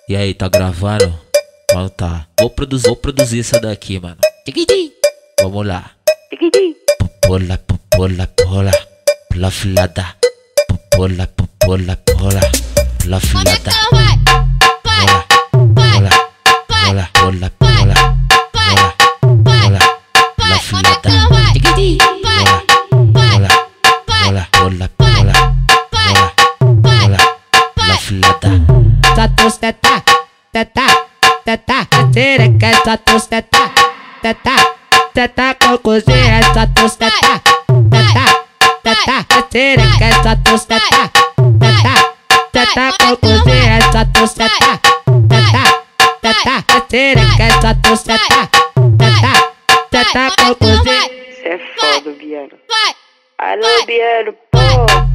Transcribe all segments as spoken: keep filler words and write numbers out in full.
E aí, tá gravando? Então tá. Vou produzir, vou produzir essa daqui, mano. Vamos lá. Popola, popola, pola. Pula filada. Popola, popola, pola. Pula filada. Pola, pola, pola, pola, pola. Pola, pola, pula filada. Pola, pola, pola, pola, pola. Pola, pola, pula filada. Status teta, teta, teta, xereca, status teta, teta, teta, cocozinha, status teta, teta, teta, xereca, status teta, teta, teta, cocozinha, status teta, teta, teta, xereca, status teta, teta, teta, cocozinha. Cê é foda, Biano. Alô, Biano, pô.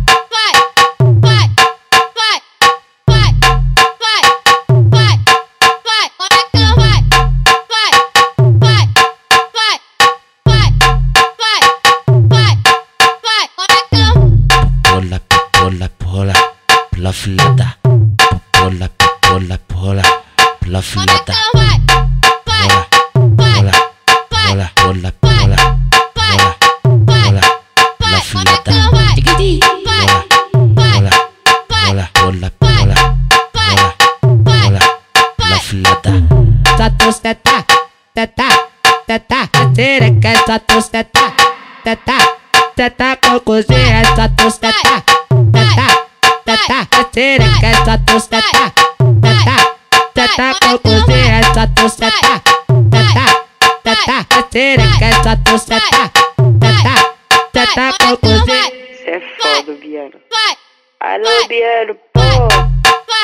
Popola, popola, pola. Pula filada. Popola, popola, pola. Pula filada. Pola, pola, pola, pola, pola. Pola, pola, pula filada. Pola, pola, pola, pola, pola. Pola, pola, pula filada. Status teta, teta, teta, xereca, status teta, teta, teta, cocozinha, status teta, teta, teta, xereca, status teta, teta, teta, cocozinha, status teta, teta, teta, xereca, status teta, teta, teta, cocozinha. Cê é foda, Biano. Alô, Biano, pô.